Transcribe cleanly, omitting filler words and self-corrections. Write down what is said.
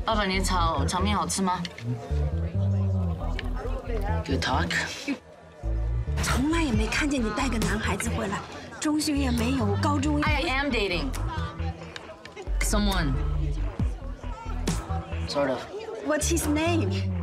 老板，你炒面好吃吗 ？You talk。 从来也没看见你带个男孩子回来，中学也没有，高中。 I am dating someone. Sort of. What's his name?